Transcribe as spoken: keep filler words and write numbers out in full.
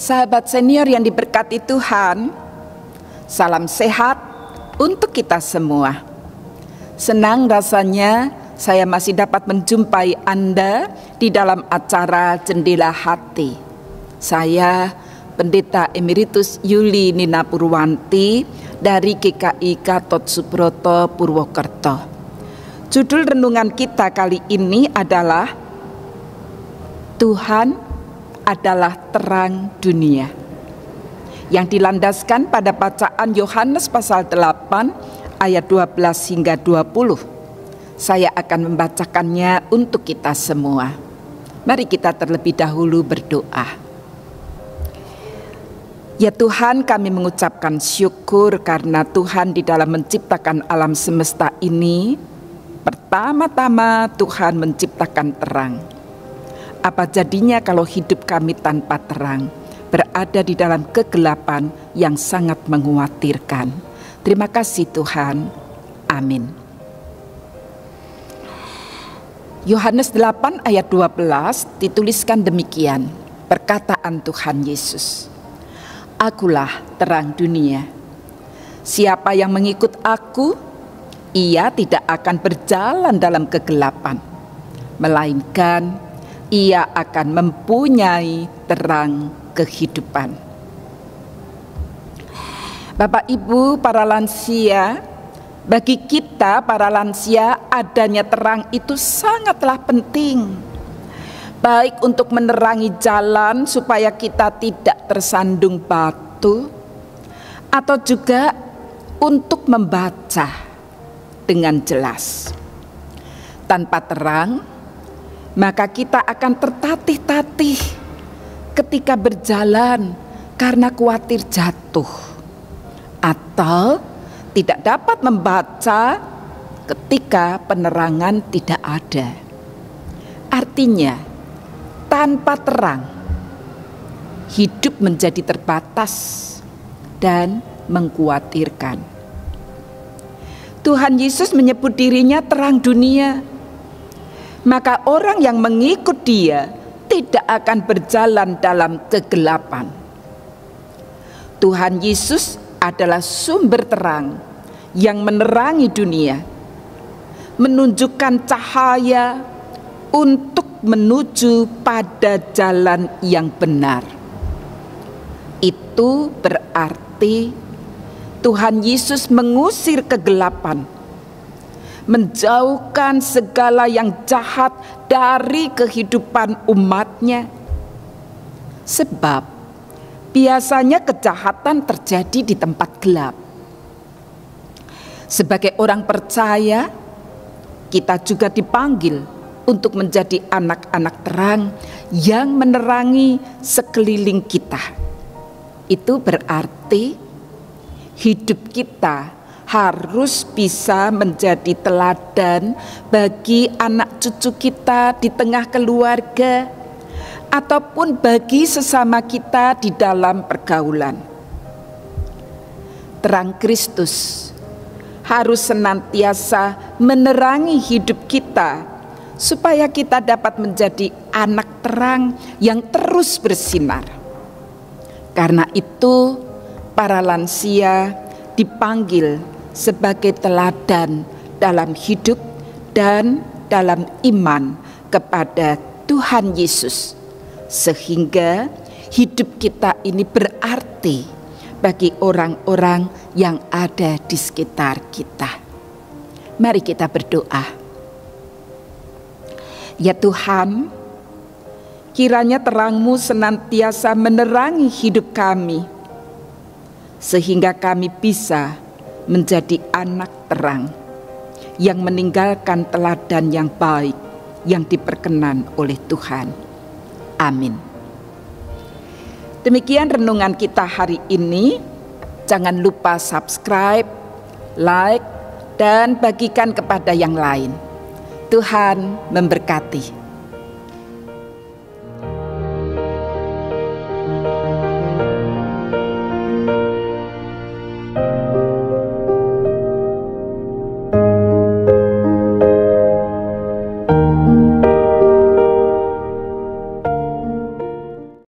Sahabat senior yang diberkati Tuhan, salam sehat untuk kita semua. Senang rasanya saya masih dapat menjumpai Anda di dalam acara Jendela Hati. Saya Pendeta Emeritus Yuli Nina Purwanti dari G K I Gatot Subroto Purwokerto. Judul renungan kita kali ini adalah Tuhan adalah terang dunia, yang dilandaskan pada bacaan Yohanes pasal delapan ayat dua belas hingga dua puluh. Saya akan membacakannya untuk kita semua. Mari kita terlebih dahulu berdoa. Ya Tuhan, kami mengucapkan syukur karena Tuhan di dalam menciptakan alam semesta ini, pertama-tama Tuhan menciptakan terang. Apa jadinya kalau hidup kami tanpa terang, berada di dalam kegelapan yang sangat mengkhawatirkan. Terima kasih Tuhan. Amin. Yohanes delapan ayat dua belas dituliskan demikian, perkataan Tuhan Yesus. Akulah terang dunia. Siapa yang mengikut aku, ia tidak akan berjalan dalam kegelapan, melainkan ia akan mempunyai terang kehidupan. Bapak Ibu para lansia, bagi kita para lansia adanya terang itu sangatlah penting. Baik untuk menerangi jalan supaya kita tidak tersandung batu, atau juga untuk membaca dengan jelas. Tanpa terang, maka kita akan tertatih-tatih ketika berjalan karena khawatir jatuh, atau tidak dapat membaca ketika penerangan tidak ada. Artinya, tanpa terang, hidup menjadi terbatas dan mengkhawatirkan. Tuhan Yesus menyebut dirinya terang dunia. Maka orang yang mengikut Dia tidak akan berjalan dalam kegelapan. Tuhan Yesus adalah sumber terang yang menerangi dunia, menunjukkan cahaya untuk menuju pada jalan yang benar. Itu berarti Tuhan Yesus mengusir kegelapan, menjauhkan segala yang jahat dari kehidupan umatnya. Sebab biasanya kejahatan terjadi di tempat gelap. Sebagai orang percaya, kita juga dipanggil untuk menjadi anak-anak terang yang menerangi sekeliling kita. Itu berarti hidup kita harus bisa menjadi teladan bagi anak cucu kita di tengah keluarga, ataupun bagi sesama kita di dalam pergaulan. Terang Kristus harus senantiasa menerangi hidup kita, supaya kita dapat menjadi anak terang yang terus bersinar. Karena itu, para lansia dipanggil sebagai teladan dalam hidup dan dalam iman kepada Tuhan Yesus, sehingga hidup kita ini berarti bagi orang-orang yang ada di sekitar kita. Mari kita berdoa. Ya Tuhan, kiranya terang-Mu senantiasa menerangi hidup kami, sehingga kami bisa menjadi anak terang yang meninggalkan teladan yang baik yang diperkenan oleh Tuhan. Amin. Demikian renungan kita hari ini. Jangan lupa subscribe, like, dan bagikan kepada yang lain. Tuhan memberkati.